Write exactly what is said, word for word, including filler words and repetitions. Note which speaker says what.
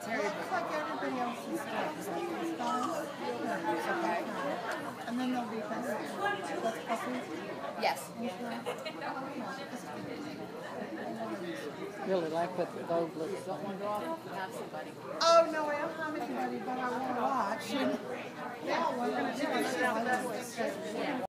Speaker 1: Terry.
Speaker 2: Looks like everybody else is done.
Speaker 1: Okay.
Speaker 2: And then there'll be Thanksgiving. That's puppy.
Speaker 1: Yes.
Speaker 3: Really like what the Vogue looks. Don't wonder off have somebody.
Speaker 2: Oh no, I don't have anybody, but I want to watch. And yeah, we're gonna do it.